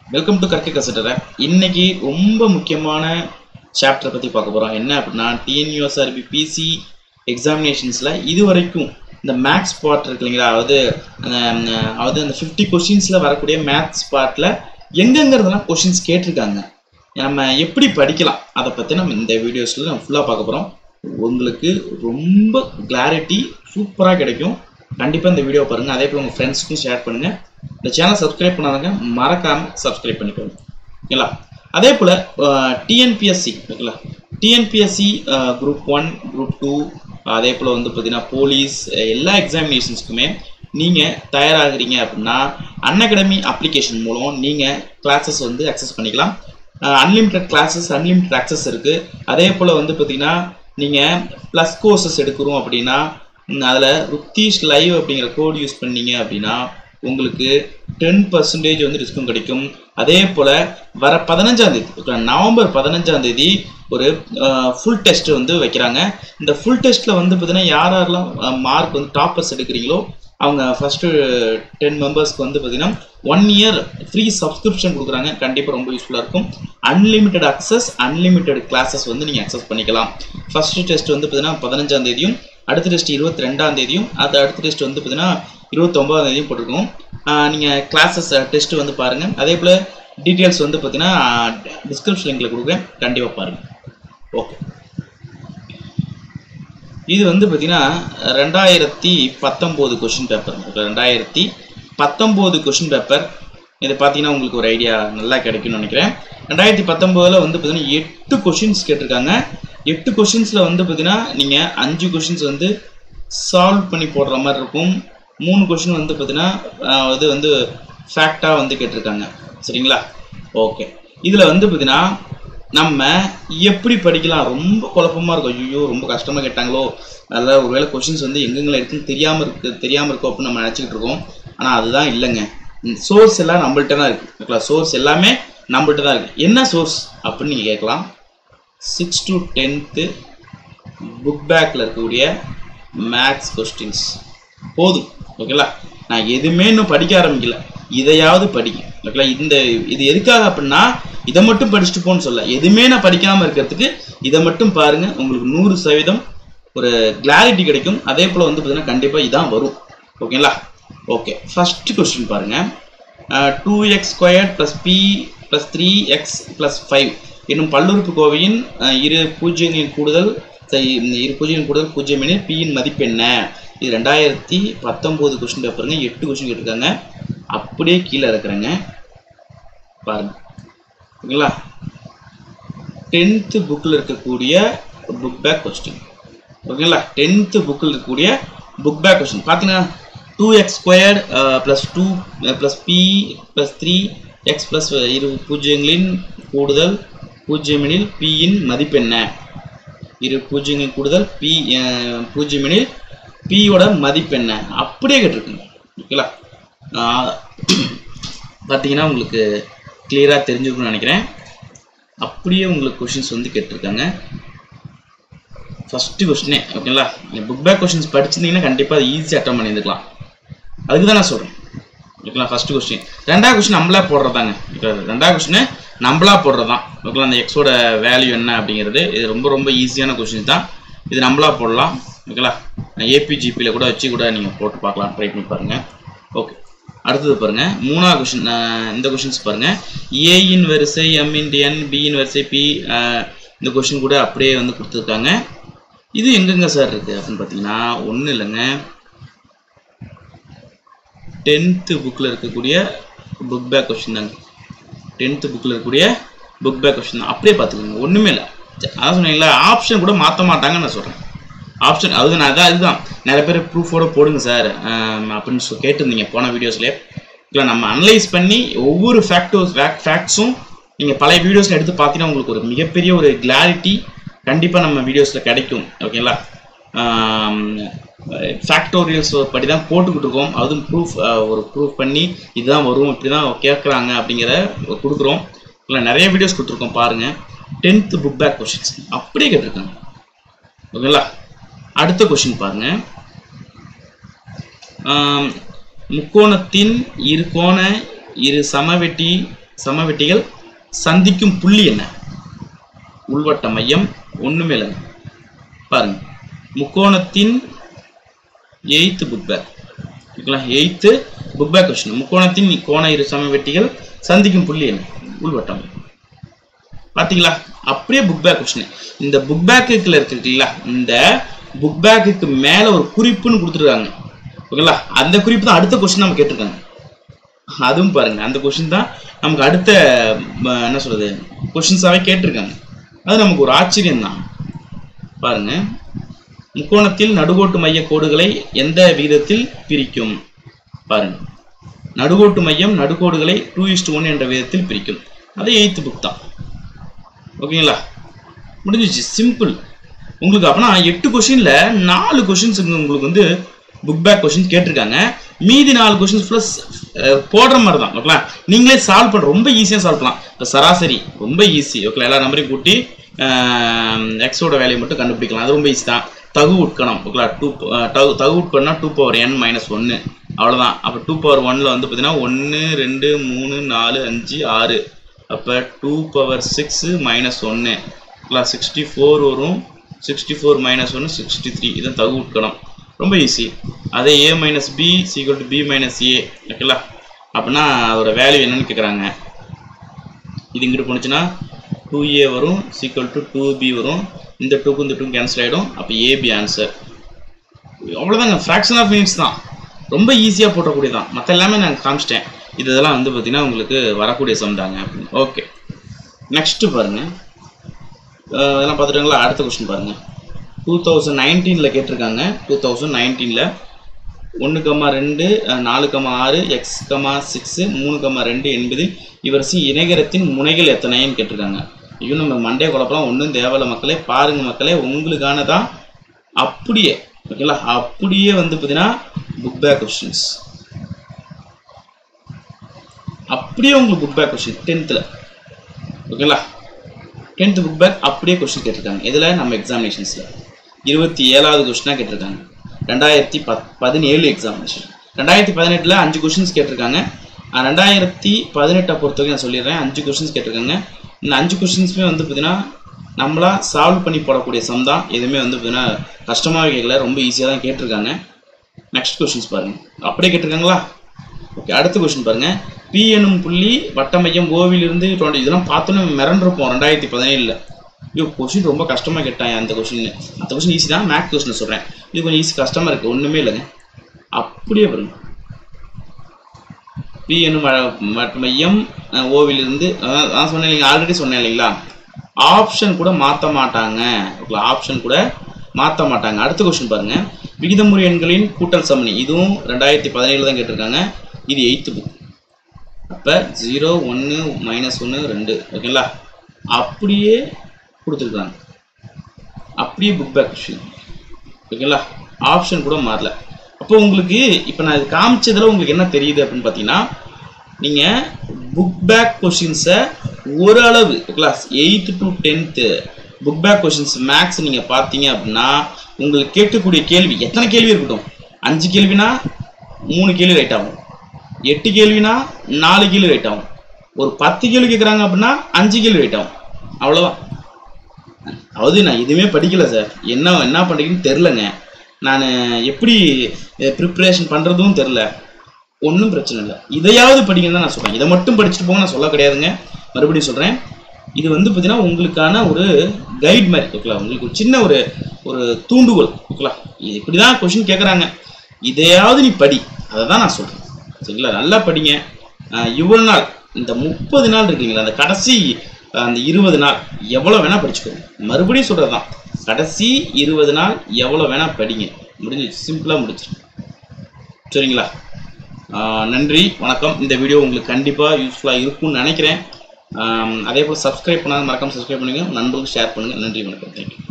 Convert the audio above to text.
Welcome to கற்க கசடர. இன்னைக்கு ரொம்ப முக்கியமான சாப்டர் பற்றி பார்க்க போகிறோம். என்ன அப்படின்னா, டிஎன்யூஎஸ்ஆர்பி பிசி எக்ஸாமினேஷன்ஸில் இது வரைக்கும் இந்த மேக்ஸ் பார்ட் இருக்கு இல்லைங்களா, அதாவது அந்த 50 கொஷின்ஸில் வரக்கூடிய மேத்ஸ் பார்ட்டில் எங்கெங்கிறதுலாம் கொஷின்ஸ் கேட்டிருக்காங்க, நம்ம எப்படி படிக்கலாம் அதை பற்றி நம்ம இந்த வீடியோஸில் நம்ம ஃபுல்லாக பார்க்க போகிறோம். உங்களுக்கு ரொம்ப கிளாரிட்டி சூப்பராக கிடைக்கும். கண்டிப்பாக இந்த வீடியோ பாருங்கள். அதே போல் உங்கள் ஃப்ரெண்ட்ஸ்க்கும் ஷேர் பண்ணுங்கள். இந்த சேனல் சப்ஸ்கிரைப் பண்ணாதவங்க மறக்காமல் சப்ஸ்கிரைப் பண்ணிக்கோங்க, ஓகேங்களா. அதே போல் டிஎன்பிஎஸ்சி ஓகேங்களா, டிஎன்பிஎஸ்சி குரூப் 1 குரூப் 2 அதே போல் வந்து பார்த்தீங்கன்னா போலீஸ் எல்லா எக்ஸாமினேஷன்ஸ்க்குமே நீங்கள் தயாராகிறீங்க அப்படின்னா அன்அகாடமி அப்ளிகேஷன் மூலம் நீங்கள் கிளாஸஸ் வந்து அக்சஸ் பண்ணிக்கலாம். அன்லிமிட்டட் கிளாஸஸ், அன்லிமிட்டட் அக்சஸ் இருக்குது. அதே போல் வந்து பார்த்தீங்கன்னா நீங்கள் ப்ளஸ் கோர்சஸ் எடுக்கிறோம் அப்படின்னா அதில் ருத்தீஷ் லைவ் அப்படிங்கிற கோட் யூஸ் பண்ணீங்க அப்படின்னா உங்களுக்கு 10% வந்து டிஸ்கவுண்ட் கிடைக்கும். அதே போல் வர 15ஆம் தேதி நவம்பர் 15ஆம் தேதி ஒரு ஃபுல் டெஸ்ட் வந்து வைக்கிறாங்க. இந்த ஃபுல் டெஸ்ட்டில் வந்து பார்த்தீங்கன்னா யாரெல்லாம் மார்க் வந்து டாப்பர்ஸ் எடுக்கிறீங்களோ அவங்க ஃபஸ்ட்டு 10 மெம்பர்ஸ்க்கு வந்து பார்த்தீங்கன்னா 1 இயர் ஃப்ரீ சப்ஸ்கிரிப்ஷன் கொடுக்குறாங்க. கண்டிப்பாக ரொம்ப யூஸ்ஃபுல்லாக இருக்கும். அன்லிமிட்டட் அக்சஸ், அன்லிமிட்டட் கிளாஸஸ் வந்து நீங்கள் அக்சஸ் பண்ணிக்கலாம். ஃபஸ்ட்டு டெஸ்ட் வந்து பார்த்தீங்கன்னா 15ஆம் தேதியும், அடுத்த டெஸ்ட் 22ஆம் தேதியும், அடுத்த டெஸ்ட் வந்து பார்த்தீங்கன்னா 29ஆம் தேதியும் போட்டிருக்கோம். நீங்கள் கிளாஸஸ் டெஸ்ட் வந்து பாருங்கள். அதே போல் டீட்டெயில்ஸ் வந்து பார்த்தீங்கன்னா டிஸ்கிரிப்ஷன் லிங்கில் கொடுக்குறேன், கண்டிப்பாக பாருங்கள். ஓகே, இது வந்து பார்த்தீங்கன்னா 2019 கொஷின் பேப்பர். 2019 question paper. இது பார்த்தீங்கன்னா உங்களுக்கு ஒரு ஐடியா நல்லா கிடைக்கும்னு நினைக்கிறேன். 2019 வந்து பார்த்தீங்கன்னா 8 கொஷின்ஸ் கேட்டிருக்காங்க. 8 கொஷின்ஸில் வந்து பார்த்தீங்கன்னா நீங்கள் 5 கொஷின்ஸ் வந்து சால்வ் பண்ணி போடுற மாதிரி இருக்கும். 3 கொஷின் வந்து பார்த்தீங்கன்னா இது வந்து ஃபேக்டாக வந்து கேட்டிருக்காங்க. சரிங்களா? ஓகே, இதில் வந்து பார்த்தீங்கன்னா நம்ம எப்படி படிக்கலாம் ரொம்ப குழப்பமாக இருக்கும். ஐயோ ரொம்ப கஷ்டமாக கேட்டாங்களோ, அதில் ஒருவேளை கொஷின்ஸ் வந்து எங்கெங்கே இருக்குன்னு தெரியாமல் இருக்கோ அப்படின்னு நம்ம நினச்சிக்கிட்டு இருக்கோம். ஆனால் அதுதான் இல்லைங்க. சோர்ஸ் எல்லாம் நம்மள்கிட்ட தான் இருக்குது, ஓகேங்களா. சோர்ஸ் எல்லாமே நம்மள்கிட்ட தான் இருக்குது. என்ன சோர்ஸ் அப்படின்னு நீங்கள் கேட்கலாம். 6th to 10th புக் பேக்கில் இருக்கக்கூடிய மேக்ஸ் கொஸ்டின்ஸ் போதும், ஓகேங்களா. நான் எதுவுமே இன்னும் படிக்க ஆரம்பிக்கல, இதையாவது படிங்க, ஓகேங்களா. இது எதுக்காக அப்படின்னா இதை மட்டும் படிச்சுட்டு போன்னு சொல்ல, எதுவுமே நான் படிக்காமல் இருக்கிறதுக்கு இதை மட்டும் பாருங்கள். உங்களுக்கு 100% ஒரு கிளாரிட்டி கிடைக்கும். அதே போல் வந்து பார்த்தீங்கன்னா கண்டிப்பாக இதான் வரும், ஓகேங்களா. ஓகே, ஃபஸ்ட்டு கொஸ்டின் பாருங்கள். 2x² + p + 3x + 5 என்னும் பல்லுறுப்புக்கோவையின் இரு பூஜ்ஜியங்களின் கூடுதல் 0 எனில் p இன் மதிப்பு என்ன? இது 2019 கொஸ்டின் பேப்பருங்க. 8 கொஸ்டின் கேட்டிருக்காங்க. அப்படியே கீழே இருக்கிறேங்க பாருங்க, ஓகேங்களா. 10th புக்கில் இருக்கக்கூடிய புக் பேக் கொஸ்டின், ஓகேங்களா. 10th புக்கில் இருக்கக்கூடிய புக் பேக் கொஸ்டின் பார்த்தீங்கன்னா 2x² + 2 + p + 3x + இரு பூஜ்ஜியங்களின் கூடுதல் 0 எனில் p இன் மதிப்பு என்ன? இரு பூஜ்ஜியங்களின் கூடுதல் p 0 எனில் p யோட மதிப்பு என்ன? அப்படியே கேட்டிருக்குங்க, ஓகேங்களா. பார்த்தீங்கன்னா உங்களுக்கு கிளியராக தெரிஞ்சுக்கணும்னு நினைக்கிறேன். அப்படியே உங்களுக்கு கொஷின்ஸ் வந்து கேட்டிருக்காங்க. ஃபஸ்ட்டு கொஸ்டினே, ஓகேங்களா. புக் பேக் கொஷின்ஸ் படிச்சிருந்தீங்கன்னா கண்டிப்பாக அது ஈஸியாக அட்டன் பண்ணியிருந்துக்கலாம். அதுக்கு தான் நான் சொல்கிறேன், ஓகேங்களா. First question. 2வது கொஸ்டின் நம்மளா போடுறதாங்க. 2வது கொஸ்டின் நம்மளா போடுறது தான், ஓகேங்களா. அந்த எக்ஸோட வேல்யூ என்ன அப்படிங்கிறது இது ரொம்ப ரொம்ப ஈஸியான கொஸ்டின் தான். இது நம்மளா போடலாம், ஓகேங்களா. ஏபிஜிபியில் கூட வச்சு கூட நீங்கள் போட்டு பார்க்கலாம், ட்ரை பண்ணி பாருங்கள். ஓகே, அடுத்தது பாருங்கள். 3வது கொஸ்டின். இந்த கொஸ்டின்ஸ் பாருங்கள். ஏயின் வரிசை m×n, பியின் வரிசை p. இந்த கொஸ்டின் கூட அப்படியே வந்து கொடுத்துருக்காங்க. இது எங்கெங்க சார் இருக்குது அப்படின்னு பார்த்தீங்கன்னா ஒன்றும் இல்லைங்க, 10th புக்கில் இருக்கக்கூடிய புக் பேக் கொஸ்டின் தாங்க. 10th புக்கில் இருக்கக்கூடிய புக் பேக் கொஸ்டின் தான். அப்படியே பார்த்துக்கோங்க, ஒன்றுமே இல்லை. அதான் சொன்னீங்களா, ஆப்ஷன் கூட மாற்ற மாட்டாங்கன்னு நான் சொல்கிறேன். ஆப்ஷன் அதுதான் நிறைய பேர் ப்ரூஃபோடு போடுங்க சார் அப்படின்னு கேட்டிருந்தீங்க போன வீடியோஸ்லேயே. இல்லை, நம்ம அனலைஸ் பண்ணி ஒவ்வொரு ஃபேக்ட்ஸும் நீங்கள் பழைய வீடியோஸில் எடுத்து பார்த்தீங்கன்னா உங்களுக்கு ஒரு மிகப்பெரிய ஒரு கிளாரிட்டி கண்டிப்பாக நம்ம வீடியோஸில் கிடைக்கும், ஓகேங்களா. ஃபேக்டோரியல்ஸ் படி தான் போட்டுக்கிட்டு இருக்கோம். அதுவும் ப்ரூஃப் பண்ணி இதுதான் வரும், இப்படி தான் கேட்குறாங்க அப்படிங்கிற கொடுக்குறோம். இல்லை, நிறைய வீடியோஸ் கொடுத்துருக்கோம் பாருங்கள். 10th புக் பேக் கொஸ்டின்ஸ் அப்படியே கேட்டிருக்காங்க, ஓகேங்களா. அடுத்த கொஸ்டின் பாருங்க. முக்கோணத்தின் இரு கோண இரு சமவெட்டி சமவெட்டிகள் சந்திக்கும் புள்ளி என்ன? உள்வட்ட மையம் ஒண்ணுமே இல்லை பாருங்க. முக்கோணத்தின் 8th புக் பேக் ஓகேங்களா. 8th book back question. முக்கோணத்தின் கோண இரு சமவெட்டிகள் சந்திக்கும் புள்ளி என்ன? உள்வட்டம். பாத்தீங்களா? அப்படியே புக் பேக் கொஸ்டின். இந்த புக் பேக்குல இருக்குங்களா, இந்த புக் பேக்குக்கு மேல ஒரு குறிப்புன்னு கொடுத்துருக்காங்க ஓகேங்களா. அந்த குறிப்பு தான் அடுத்த கொஸ்டின் நம்ம கேட்டிருக்காங்க. அதுவும் பாருங்க, அந்த கொஸ்டின் தான் நமக்கு அடுத்த என்ன சொல்றது கொஸ்டின்ஸாவே கேட்டிருக்காங்க. அது நமக்கு ஒரு ஆச்சரியம் தான். பாருங்க, முக்கோணத்தில் நடுகோட்டு மைய கோடுகளை எந்த விகிதத்தில் பிரிக்கும்? பாருங்க, நடுகோட்டு மையம் நடுகோடுகளை 2:1 என்ற விகிதத்தில் பிரிக்கும். அது 8th புக் தான் ஓகேங்களா. முடிஞ்சிச்சு, சிம்பிள். உங்களுக்கு அப்பனா 8 கொஸ்டின்ல 4 கொஸ்டின்ஸ் உங்களுக்கு வந்து புக் பேக் கொஸ்டின் கேட்டிருக்காங்க. மீதி 4 கொஸ்டின்ஸ் ப்ளஸ் போடுற மாதிரி தான் ஓகேங்களா. நீங்களே சால்வ் பண்ண ரொம்ப ஈஸியாக சால்வ் பண்ணலாம். இப்போ சராசரி ரொம்ப ஈஸி ஓகேங்களா. எல்லா நம்பரையும் கூட்டி எக்ஸோட வேல்யூ மட்டும் கண்டுபிடிக்கலாம். அது ரொம்ப ஈஸி தான். தகு உட்கணம் ஓகேங்களா. தகு உட்கணம்னா 2n-1 அவ்வளோதான். அப்போ 2/1ல் வந்து பார்த்தீங்கன்னா 1 2 3 4 5 6 அப்போ 2/6 -1 64 வரும். 64 - 1 63. இதுதான் தகு உட்கணம். ரொம்ப ஈஸி. அதே a - b = b - a ஓகேங்களா. அப்படின்னா அதோட வேல்யூ என்னன்னு கேட்குறாங்க. இது இங்கிட்டு போனுச்சுன்னா 2a வரும் = 2b வரும். இந்த 2க்கும் இந்த 2க்கும் கேன்சல் ஆகிடும். அப்போ ab ஆன்சர். அவ்வளோதாங்க, ஃப்ராக்ஷன் ஆஃப் மினிட்ஸ் தான். ரொம்ப ஈஸியாக போட்டக்கூடியதான். மற்ற எல்லாமே நான் காமிச்சிட்டேன். இதெல்லாம் வந்து பார்த்தீங்கன்னா உங்களுக்கு வரக்கூடிய சம் தாங்க. ஓகே, நெக்ஸ்ட்டு பாருங்கள். இதெல்லாம் பார்த்துட்டாங்களா? அடுத்த கொஸ்டின் பாருங்கள். 2019ல் கேட்டிருக்காங்க. 2019ல் 1,2 4,6 x,6 3,2 என்பதில் இவரசி இணைகரத்தின் முனைகள் எத்தனைன்னு கேட்டிருக்காங்க. ஐயோ, நம்ம மண்டே குழப்பலாம் ஒன்றும் தேவையில்ல மக்களே. பாருங்க மக்களே, உங்களுக்கானதான். அப்படியே ஓகேங்களா. அப்படியே வந்து பார்த்தீங்கன்னா புக் பேக் கொஸ்டின்ஸ் அப்படியே உங்களுக்கு புக் பேக் கொஸ்டின் 10th ஓகேங்களா. 10th புக் பேக் அப்படியே கொஸ்டின் கேட்டிருக்காங்க. இதில் நம்ம எக்ஸாமினேஷன்ஸில் 27வது கொஸ்டினாக கேட்டிருக்காங்க. 2017 எக்ஸாமினேஷன். 2018ல் 5 கொஸ்டின்ஸ் கேட்டிருக்காங்க. 2018 பொறுத்தவரைக்கும் நான் சொல்லிடுறேன், 5 கொஸ்டின்ஸ் கேட்டிருக்காங்க. இந்த 5 கொஸ்டின்ஸுமே வந்து பார்த்தீங்கன்னா நம்மளா சால்வ் பண்ணி போடக்கூடிய சம் தான். எதுவுமே வந்து பார்த்தீங்கன்னா கஷ்டமாக கேட்கல, ரொம்ப ஈஸியாக தான் கேட்டிருக்காங்க. நெக்ஸ்ட் கொஸ்டின்ஸ் பாருங்கள். அப்படியே கேட்டிருக்காங்களா? ஓகே, அடுத்த கொஸ்டின் பாருங்கள். பி எனும் புள்ளி வட்ட மையம் ஓவிலிருந்து 20. இதெல்லாம் பார்த்தோன்னே மிரண்டிருப்போம் 2017ல். ஐயோ, கொஸ்டின் ரொம்ப கஷ்டமாக கேட்டாங்க அந்த கொஸ்டின். அந்த கொஸ்டின் ஈஸி தான், மேக்ஸ் கொஸ்டின் சொல்கிறேன். இது கொஞ்சம் ஈஸி, கஷ்டமாக இருக்குது, ஒன்றுமே இல்லைங்க. அப்படியே பாருங்க, பி எனும் வட்ட மையம் ஓவிலிருந்து நான் சொன்னேன் இல்லைங்க, ஆல்ரெடி சொன்னேன் இல்லைங்களா. ஆப்ஷன் கூட மாற்ற மாட்டாங்க ஓகே, ஆப்ஷன் கூட மாற்ற மாட்டாங்க. அடுத்த கொஸ்டின் பாருங்கள். விகிதமுறை எண்களின் கூட்டல் சமணி. இதுவும் 2017 தான் கேட்டிருக்காங்க. இது 8th புக். அப்போ 0 1 -1 2 ஓகேங்களா. அப்படியே கொடுத்துருக்காங்க. அப்படியே புக் பேக் கொஸ்டின் ஓகேங்களா. ஆப்ஷன் கூட மாறல. அப்போ உங்களுக்கு இப்போ நான் இது காமிச்சதில் உங்களுக்கு என்ன தெரியுது அப்படின்னு பார்த்தீங்கன்னா, நீங்கள் புக் பேக் கொஸ்டின்ஸை ஓரளவு class 8th to 10th book back questions maths நீங்கள் பார்த்தீங்க அப்படின்னா உங்களுக்கு கேட்கக்கூடிய கேள்வி எத்தனை கேள்வி இருக்கட்டும். 5 கேள்வினா 3 கேள்வி ரைட் ஆகும், 8 கேள்வினா 4 கேள்வி ரைட் ஆகும், ஒரு 10 கேள்வி கேட்குறாங்க அப்படின்னா 5 கேள்வி ரைட் ஆகும். அவ்வளோதான். அதாவது நான் எதுவுமே படிக்கல சார், என்ன பண்ணுறீங்கன்னு தெரிலங்க, நான் எப்படி ப்ரிப்ரேஷன் பண்ணுறதும் தெரில. ஒன்றும் பிரச்சனை இல்லை, இதையாவது படிக்கணும்னு தான் நான் சொல்கிறேன். இதை மட்டும் படிச்சுட்டு போங்க நான் சொல்ல கிடையாதுங்க. மறுபடியும் சொல்கிறேன், இது வந்து பார்த்தீங்கன்னா உங்களுக்கான ஒரு கைட் மாதிரி ஓகேங்களா. உங்களுக்கு ஒரு சின்ன ஒரு தூண்டுகோல் ஓகேங்களா. இது இப்படி தான் கொஷின் கேட்குறாங்க, இதையாவது நீ படி, அதை தான் நான் சொல்கிறேன் சரிங்களா. நல்லா படிங்க. இவ்வளோ நாள் இந்த 30 நாள் இருக்கீங்களா, அந்த கடைசி அந்த 20 நாள் எவ்வளோ வேணால் படிச்சுக்கோங்க. மறுபடியும் சொல்கிறது தான், கடைசி 20 நாள் எவ்வளோ வேணால் படிங்க. முடிஞ்சிச்சு, சிம்பிளாக முடிச்சிடும் சரிங்களா. நன்றி, வணக்கம். இந்த வீடியோ உங்களுக்கு கண்டிப்பாக யூஸ்ஃபுல்லாக இருக்கும்னு நினைக்கிறேன். அதே போல் சப்ஸ்கிரைப் பண்ணாத மறக்காமல் சப்ஸ்கிரைப் பண்ணுங்கள், நண்பர்களுக்கு ஷேர் பண்ணுங்கள். நன்றி, வணக்கம், தேங்க்யூ.